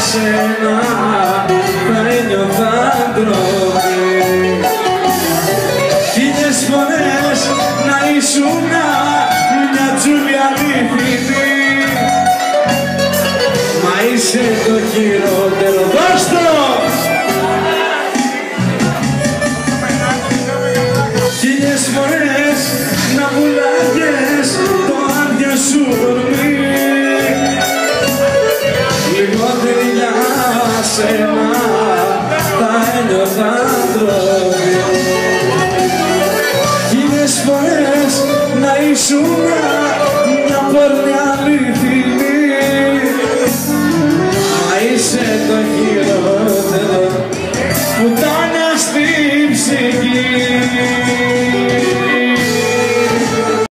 σένα θα ένιωθα ντροπή. Χίλιες φορές να ήσουν μια τζούλη αληθινή, μα είσαι το χειρότερο. Δώσ' το! Χίλιες φορές να πουλάγες το άδειο σου κορμί, λιγότερη για σένα θα ένιωθα ντροπή. Χίλιες φορές να ήσουν μια πόρνη αληθινή, μα είσαι το